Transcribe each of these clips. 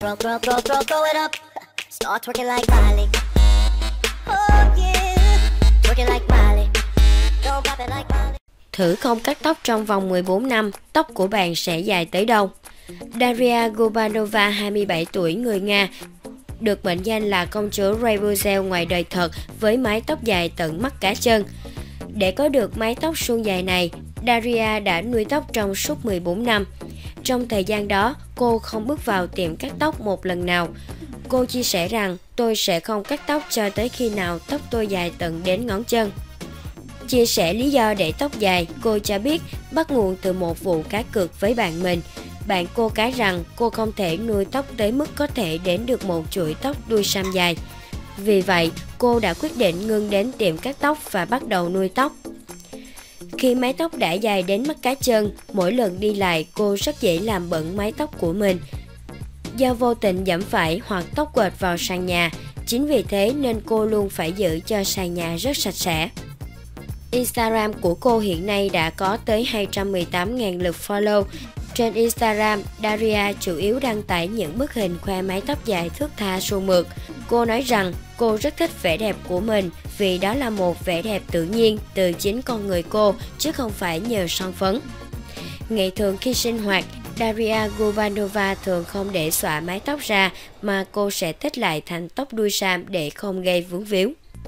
Throw it up. Start twerking like Miley. Oh yeah. Twerking like Miley. Don't pop it like Miley. Thử không cắt tóc trong vòng 14 năm, tóc của bạn sẽ dài tới đâu? Daria Gubanova, 27 tuổi, người Nga, được mệnh danh là công chúa Rapunzel ngoài đời thật với mái tóc dài tận mắt cá chân. Để có được mái tóc suông dài này, Daria đã nuôi tóc trong suốt 14 năm. Trong thời gian đó, cô không bước vào tiệm cắt tóc một lần nào. Cô chia sẻ rằng, tôi sẽ không cắt tóc cho tới khi nào tóc tôi dài tận đến ngón chân. Chia sẻ lý do để tóc dài, cô cho biết bắt nguồn từ một vụ cá cược với bạn mình. Bạn cô cá rằng cô không thể nuôi tóc tới mức có thể đến được một chuỗi tóc đuôi sam dài. Vì vậy, cô đã quyết định ngưng đến tiệm cắt tóc và bắt đầu nuôi tóc. Khi mái tóc đã dài đến mắt cá chân, mỗi lần đi lại cô rất dễ làm bẩn mái tóc của mình. Do vô tình giẫm phải hoặc tóc quệt vào sàn nhà, chính vì thế nên cô luôn phải giữ cho sàn nhà rất sạch sẽ. Instagram của cô hiện nay đã có tới 218.000 lượt follow. Trên Instagram, Daria chủ yếu đăng tải những bức hình khoe mái tóc dài thướt tha suôn mượt. Cô nói rằng cô rất thích vẻ đẹp của mình vì đó là một vẻ đẹp tự nhiên từ chính con người cô chứ không phải nhờ son phấn. Ngày thường khi sinh hoạt, Daria Gubanova thường không để xõa mái tóc ra mà cô sẽ tết lại thành tóc đuôi sam để không gây vướng víu.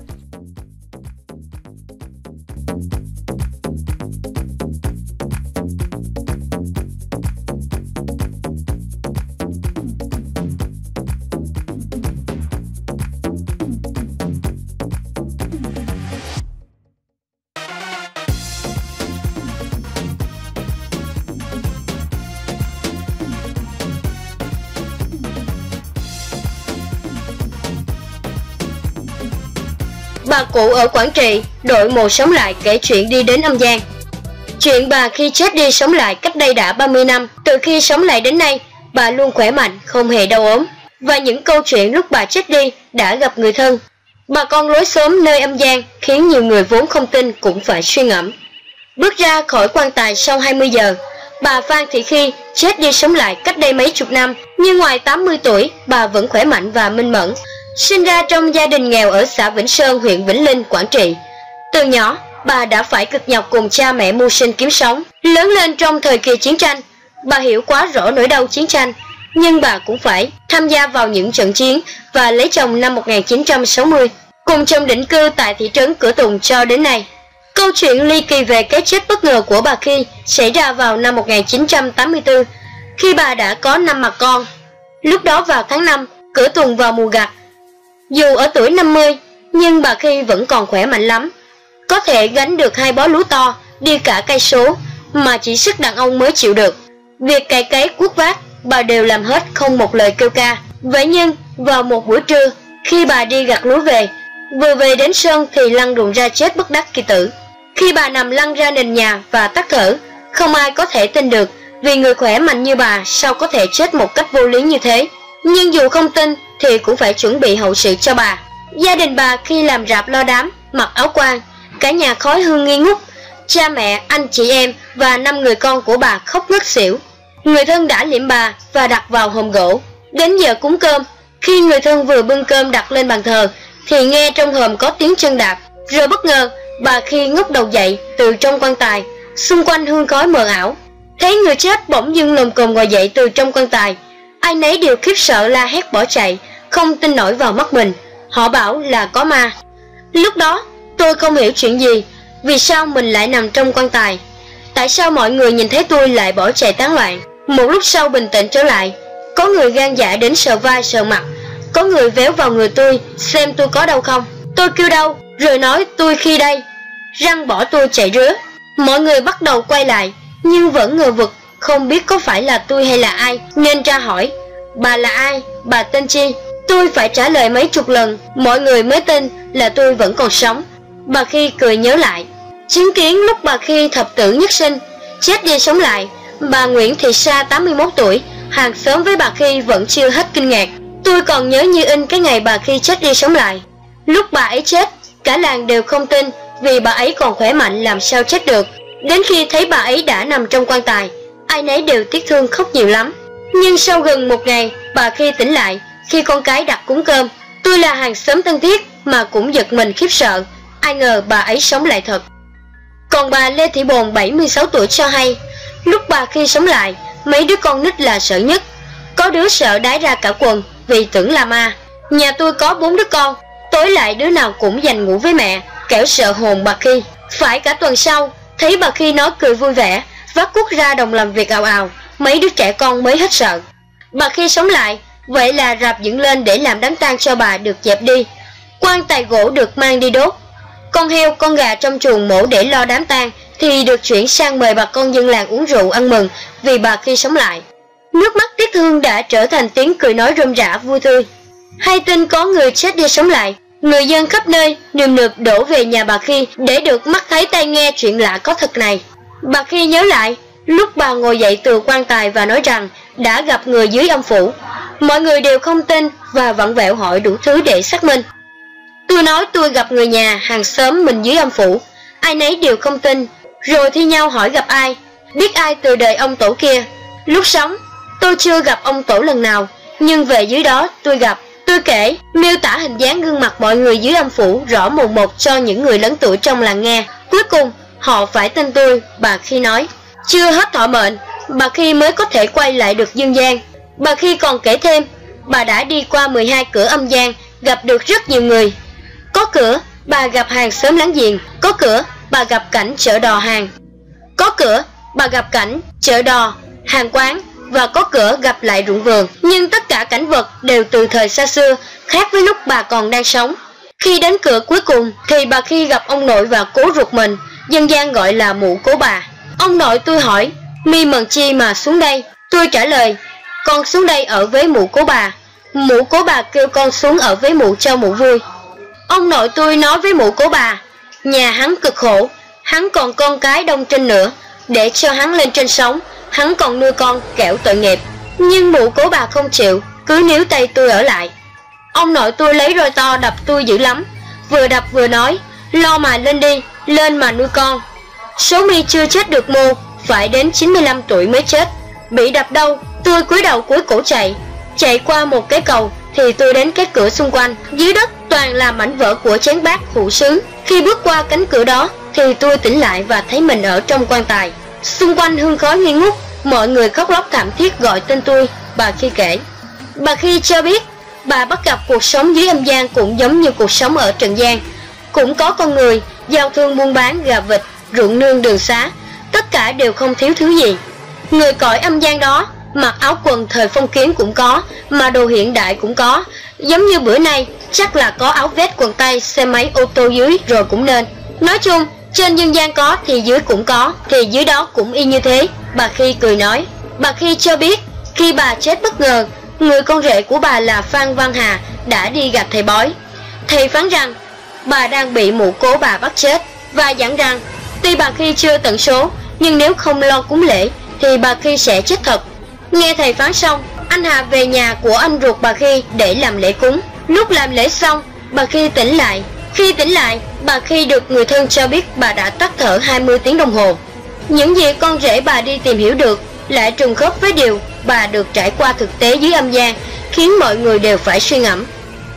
Bà cụ ở Quảng Trị, đội mộ sống lại kể chuyện đi đến âm gian. Chuyện bà khi chết đi sống lại cách đây đã 30 năm. Từ khi sống lại đến nay, bà luôn khỏe mạnh, không hề đau ốm. Và những câu chuyện lúc bà chết đi đã gặp người thân. Bà con lối xóm nơi âm gian khiến nhiều người vốn không tin cũng phải suy ngẫm. Bước ra khỏi quan tài sau 20 giờ, bà Phan Thị Khi chết đi sống lại cách đây mấy chục năm. Nhưng ngoài 80 tuổi, bà vẫn khỏe mạnh và minh mẫn. Sinh ra trong gia đình nghèo ở xã Vĩnh Sơn, huyện Vĩnh Linh, Quảng Trị. Từ nhỏ, bà đã phải cực nhọc cùng cha mẹ mưu sinh kiếm sống. Lớn lên trong thời kỳ chiến tranh, bà hiểu quá rõ nỗi đau chiến tranh, nhưng bà cũng phải tham gia vào những trận chiến và lấy chồng năm 1960, cùng chồng định cư tại thị trấn Cửa Tùng cho đến nay. Câu chuyện ly kỳ về cái chết bất ngờ của bà Khi xảy ra vào năm 1984, khi bà đã có 5 mặt con. Lúc đó vào tháng 5, Cửa Tùng vào mùa gặt. Dù ở tuổi 50, nhưng bà Khi vẫn còn khỏe mạnh lắm. Có thể gánh được 2 bó lúa to, đi cả cây số, mà chỉ sức đàn ông mới chịu được. Việc cày cấy cuốc vác, bà đều làm hết không một lời kêu ca. Vậy nhưng, vào một buổi trưa, khi bà đi gặt lúa về, vừa về đến sân thì lăn đùng ra chết bất đắc kỳ tử. Khi bà nằm lăn ra nền nhà và tắc thở, không ai có thể tin được, vì người khỏe mạnh như bà sao có thể chết một cách vô lý như thế. Nhưng dù không tin thì cũng phải chuẩn bị hậu sự cho bà. Gia đình bà khi làm rạp lo đám, mặc áo quan, cả nhà khói hương nghi ngút. Cha mẹ, anh chị em và 5 người con của bà khóc ngất xỉu. Người thân đã liệm bà và đặt vào hòm gỗ. Đến giờ cúng cơm, khi người thân vừa bưng cơm đặt lên bàn thờ thì nghe trong hòm có tiếng chân đạp. Rồi bất ngờ, bà Khi ngóc đầu dậy từ trong quan tài, xung quanh hương khói mờ ảo. Thấy người chết bỗng dưng lồm cồm ngồi dậy từ trong quan tài, ai nấy đều khiếp sợ la hét bỏ chạy, không tin nổi vào mắt mình. Họ bảo là có ma. Lúc đó tôi không hiểu chuyện gì, vì sao mình lại nằm trong quan tài, tại sao mọi người nhìn thấy tôi lại bỏ chạy tán loạn. Một lúc sau bình tĩnh trở lại, có người gan dạ đến sờ vai sờ mặt, có người véo vào người tôi xem tôi có đau không. Tôi kêu đau, rồi nói tôi Khi đây, răng bỏ tôi chạy rứa. Mọi người bắt đầu quay lại, nhưng vẫn ngờ vực, không biết có phải là tôi hay là ai, nên ra hỏi, bà là ai, bà tên chi. Tôi phải trả lời mấy chục lần, mọi người mới tin là tôi vẫn còn sống. Bà Khi cười nhớ lại, chứng kiến lúc bà Khi thập tử nhất sinh, chết đi sống lại. Bà Nguyễn Thị Sa 81 tuổi, hàng xóm với bà Khi vẫn chưa hết kinh ngạc. Tôi còn nhớ như in cái ngày bà Khi chết đi sống lại. Lúc bà ấy chết, cả làng đều không tin, vì bà ấy còn khỏe mạnh làm sao chết được. Đến khi thấy bà ấy đã nằm trong quan tài, ai nấy đều tiếc thương khóc nhiều lắm. Nhưng sau gần một ngày, Bà khi tỉnh lại, khi con cái đặt cúng cơm, tôi là hàng xóm thân thiết mà cũng giật mình khiếp sợ. Ai ngờ bà ấy sống lại thật. Còn bà Lê Thị Bồn 76 tuổi cho hay, lúc bà khi sống lại, mấy đứa con nít là sợ nhất. Có đứa sợ đái ra cả quần vì tưởng là ma. Nhà tôi có 4 đứa con, tối lại đứa nào cũng giành ngủ với mẹ, kẻo sợ hồn bà khi. Phải cả tuần sau, thấy bà khi nói cười vui vẻ, vác cuốc ra đồng làm việc ào ào, mấy đứa trẻ con mới hết sợ. Bà khi sống lại, vậy là rạp dựng lên để làm đám tang cho bà được dẹp đi. Quan tài gỗ được mang đi đốt. Con heo, con gà trong chuồng mổ để lo đám tang thì được chuyển sang mời bà con dân làng uống rượu ăn mừng vì bà khi sống lại. Nước mắt tiếc thương đã trở thành tiếng cười nói rôm rả vui tươi. Hay tin có người chết đi sống lại, người dân khắp nơi nườm nượp đổ về nhà bà khi để được mắt thấy tai nghe chuyện lạ có thật này. Bà khi nhớ lại lúc bà ngồi dậy từ quan tài và nói rằng đã gặp người dưới âm phủ. Mọi người đều không tin và vặn vẹo hỏi đủ thứ để xác minh. Tôi nói tôi gặp người nhà, hàng xóm mình dưới âm phủ. Ai nấy đều không tin, rồi thi nhau hỏi gặp ai, biết ai từ đời ông tổ kia. Lúc sống, tôi chưa gặp ông tổ lần nào, nhưng về dưới đó tôi gặp. Tôi kể, miêu tả hình dáng gương mặt mọi người dưới âm phủ rõ mồn một cho những người lớn tuổi trong làng nghe. Cuối cùng, họ phải tin tôi, bà khi nói. Chưa hết thọ mệnh, bà khi mới có thể quay lại được dương gian. Bà khi còn kể thêm, bà đã đi qua 12 cửa âm gian, gặp được rất nhiều người. Có cửa, bà gặp hàng xóm láng giềng. Có cửa, bà gặp cảnh chợ đò hàng. Có cửa, bà gặp cảnh chợ đò, hàng quán. Và có cửa gặp lại ruộng vườn. Nhưng tất cả cảnh vật đều từ thời xa xưa, khác với lúc bà còn đang sống. Khi đến cửa cuối cùng thì bà khi gặp ông nội và cố ruột mình, dân gian gọi là mụ cố bà. Ông nội tôi hỏi, mi mần chi mà xuống đây? Tôi trả lời, con xuống đây ở với mụ cố bà. Mụ cố bà kêu con xuống ở với mụ cho mụ vui. Ông nội tôi nói với mụ cố bà, nhà hắn cực khổ, hắn còn con cái đông trên nữa, để cho hắn lên trên sống, hắn còn nuôi con kẻo tội nghiệp. Nhưng mụ cố bà không chịu, cứ níu tay tôi ở lại. Ông nội tôi lấy roi to đập tôi dữ lắm, vừa đập vừa nói, lo mà lên đi, lên mà nuôi con. Số mi chưa chết được mô, phải đến 95 tuổi mới chết. Bị đập đâu, tôi cúi đầu cúi cổ chạy qua một cái cầu thì tôi đến cái cửa xung quanh, dưới đất toàn là mảnh vỡ của chén bát hũ sứ. Khi bước qua cánh cửa đó thì tôi tỉnh lại và thấy mình ở trong quan tài. Xung quanh hương khói nghi ngút, mọi người khóc lóc thảm thiết gọi tên tôi, bà khi kể. Bà khi cho biết, bà bắt gặp cuộc sống dưới âm gian cũng giống như cuộc sống ở trần gian. Cũng có con người, giao thương buôn bán, gà vịt, ruộng nương đường xá, tất cả đều không thiếu thứ gì. Người cõi âm gian đó, mặc áo quần thời phong kiến cũng có, mà đồ hiện đại cũng có. Giống như bữa nay, chắc là có áo vest quần tây, xe máy ô tô dưới rồi cũng nên. Nói chung, trên dương gian có thì dưới cũng có, thì dưới đó cũng y như thế, bà khi cười nói. Bà khi cho biết, khi bà chết bất ngờ, người con rể của bà là Phan Văn Hà đã đi gặp thầy bói. Thầy phán rằng, bà đang bị mụ cố bà bắt chết, và dặn rằng, tuy bà khi chưa tận số, nhưng nếu không lo cúng lễ, thì bà khi sẽ chết thật. Nghe thầy phán xong, anh Hà về nhà của anh ruột bà khi để làm lễ cúng. Lúc làm lễ xong, bà khi tỉnh lại. Khi tỉnh lại, bà khi được người thân cho biết bà đã tắt thở 20 tiếng đồng hồ. Những gì con rể bà đi tìm hiểu được lại trùng khớp với điều bà được trải qua thực tế dưới âm gian, khiến mọi người đều phải suy ngẫm.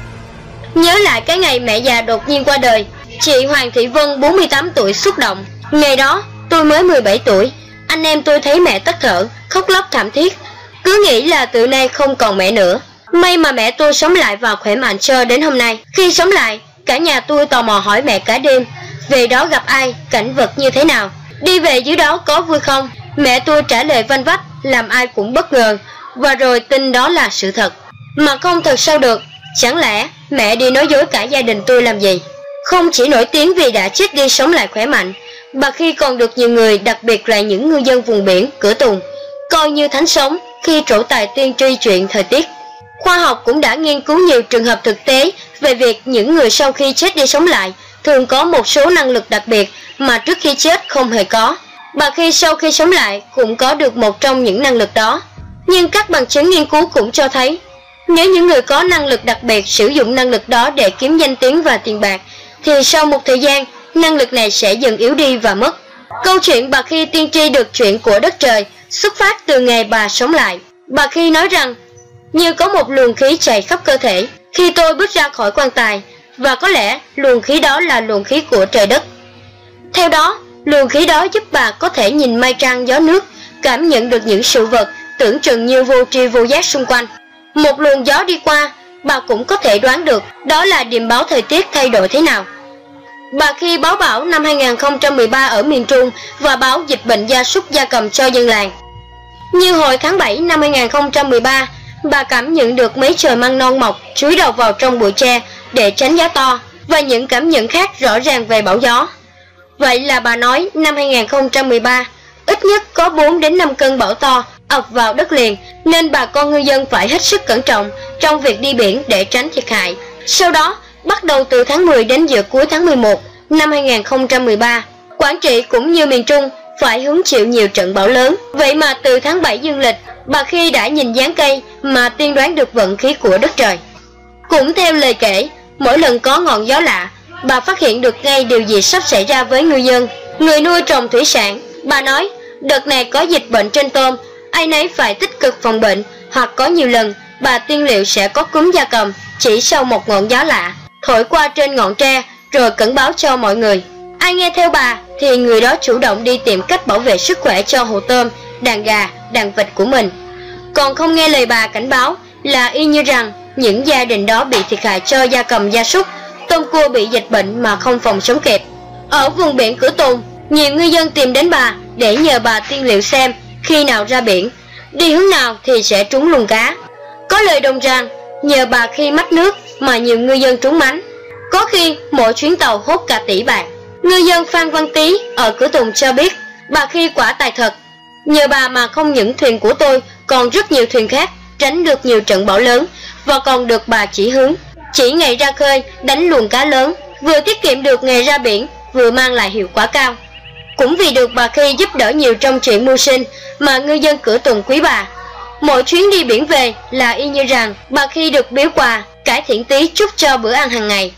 Nhớ lại cái ngày mẹ già đột nhiên qua đời, chị Hoàng Thị Vân 48 tuổi xúc động. Ngày đó, tôi mới 17 tuổi, anh em tôi thấy mẹ tắt thở, khóc lóc thảm thiết, cứ nghĩ là từ nay không còn mẹ nữa. May mà mẹ tôi sống lại và khỏe mạnh cho đến hôm nay. Khi sống lại, cả nhà tôi tò mò hỏi mẹ cả đêm, về đó gặp ai, cảnh vật như thế nào, đi về dưới đó có vui không. Mẹ tôi trả lời vanh vách, làm ai cũng bất ngờ, và rồi tin đó là sự thật. Mà không thật sao được, chẳng lẽ mẹ đi nói dối cả gia đình tôi làm gì? Không chỉ nổi tiếng vì đã chết đi sống lại khỏe mạnh, bà khi còn được nhiều người, đặc biệt là những ngư dân vùng biển, Cửa Tùng, coi như thánh sống khi trổ tài tiên tri chuyện thời tiết. Khoa học cũng đã nghiên cứu nhiều trường hợp thực tế về việc những người sau khi chết đi sống lại thường có một số năng lực đặc biệt mà trước khi chết không hề có. Bà khi sau khi sống lại cũng có được một trong những năng lực đó. Nhưng các bằng chứng nghiên cứu cũng cho thấy, nếu những người có năng lực đặc biệt sử dụng năng lực đó để kiếm danh tiếng và tiền bạc, thì sau một thời gian, năng lực này sẽ dần yếu đi và mất. Câu chuyện bà khi tiên tri được chuyện của đất trời xuất phát từ ngày bà sống lại. Bà khi nói rằng, như có một luồng khí chạy khắp cơ thể khi tôi bước ra khỏi quan tài, và có lẽ luồng khí đó là luồng khí của trời đất. Theo đó, luồng khí đó giúp bà có thể nhìn mây trăng gió nước, cảm nhận được những sự vật tưởng chừng như vô tri vô giác xung quanh. Một luồng gió đi qua, bà cũng có thể đoán được đó là điềm báo thời tiết thay đổi thế nào. Bà khi báo bão năm 2013 ở miền Trung và báo dịch bệnh gia súc gia cầm cho dân làng. Như hồi tháng 7 năm 2013, bà cảm nhận được mấy trời măng non mọc chúi đầu vào trong bụi tre để tránh gió to, và những cảm nhận khác rõ ràng về bão gió. Vậy là bà nói năm 2013, ít nhất có 4 đến 5 cơn bão to ập vào đất liền, nên bà con ngư dân phải hết sức cẩn trọng trong việc đi biển để tránh thiệt hại. Sau đó, bắt đầu từ tháng 10 đến giữa cuối tháng 11 năm 2013, Quảng Trị cũng như miền Trung phải hứng chịu nhiều trận bão lớn. Vậy mà từ tháng 7 dương lịch, bà khi đã nhìn dáng cây mà tiên đoán được vận khí của đất trời. Cũng theo lời kể, mỗi lần có ngọn gió lạ, bà phát hiện được ngay điều gì sắp xảy ra với ngư dân, người nuôi trồng thủy sản. Bà nói, đợt này có dịch bệnh trên tôm, ai nấy phải tích cực phòng bệnh, hoặc có nhiều lần bà tiên liệu sẽ có cúm gia cầm chỉ sau một ngọn gió lạ thổi qua trên ngọn tre rồi cảnh báo cho mọi người. Ai nghe theo bà thì người đó chủ động đi tìm cách bảo vệ sức khỏe cho hồ tôm, đàn gà, đàn vịt của mình. Còn không nghe lời bà cảnh báo là y như rằng những gia đình đó bị thiệt hại cho gia cầm gia súc, tôm cua bị dịch bệnh mà không phòng chống kịp. Ở vùng biển Cửa Tùng, nhiều ngư dân tìm đến bà để nhờ bà tiên liệu xem khi nào ra biển, đi hướng nào thì sẽ trúng luồng cá. Có lời đồn rằng nhờ bà khi mách nước mà nhiều ngư dân trúng mánh, có khi mỗi chuyến tàu hốt cả tỷ bạc. Ngư dân Phan Văn Tý ở Cửa Tùng cho biết, bà khi quả tài thật, nhờ bà mà không những thuyền của tôi còn rất nhiều thuyền khác tránh được nhiều trận bão lớn, và còn được bà chỉ hướng, chỉ ngày ra khơi đánh luồng cá lớn, vừa tiết kiệm được ngày ra biển, vừa mang lại hiệu quả cao. Cũng vì được bà khi giúp đỡ nhiều trong chuyện mưu sinh mà ngư dân Cửa Tùng quý bà. Mỗi chuyến đi biển về là y như rằng bà khi được biếu quà, cải thiện tí chút cho bữa ăn hàng ngày.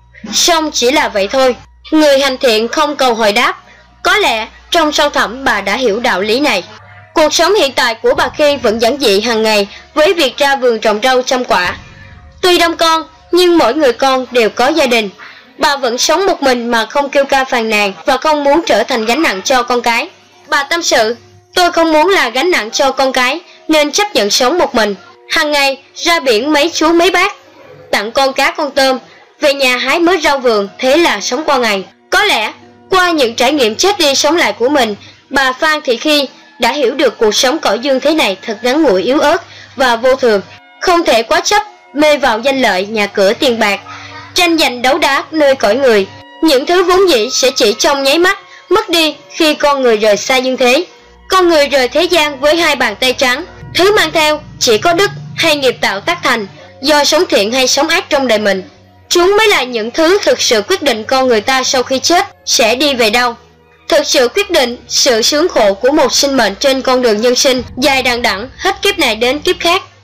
Song chỉ là vậy thôi, người hành thiện không cầu hồi đáp. Có lẽ trong sâu thẳm bà đã hiểu đạo lý này. Cuộc sống hiện tại của bà khi vẫn giản dị hàng ngày với việc ra vườn trồng rau chăm quả. Tuy đông con, nhưng mỗi người con đều có gia đình. Bà vẫn sống một mình mà không kêu ca phàn nàn và không muốn trở thành gánh nặng cho con cái. Bà tâm sự, tôi không muốn là gánh nặng cho con cái nên chấp nhận sống một mình. Hàng ngày ra biển mấy chú mấy bác, tặng con cá con tôm, về nhà hái mớ rau vườn, thế là sống qua ngày. Có lẽ qua những trải nghiệm chết đi sống lại của mình, bà Phan Thị Khi đã hiểu được cuộc sống cõi dương thế này thật ngắn ngủi, yếu ớt và vô thường. Không thể quá chấp mê vào danh lợi, nhà cửa, tiền bạc, tranh giành đấu đá nơi cõi người. Những thứ vốn dĩ sẽ chỉ trong nháy mắt mất đi khi con người rời xa dương thế. Con người rời thế gian với hai bàn tay trắng, thứ mang theo chỉ có đức hay nghiệp tạo tác thành do sống thiện hay sống ác trong đời mình. Chúng mới là những thứ thực sự quyết định con người ta sau khi chết sẽ đi về đâu, thực sự quyết định sự sướng khổ của một sinh mệnh trên con đường nhân sinh dài đằng đẵng hết kiếp này đến kiếp khác.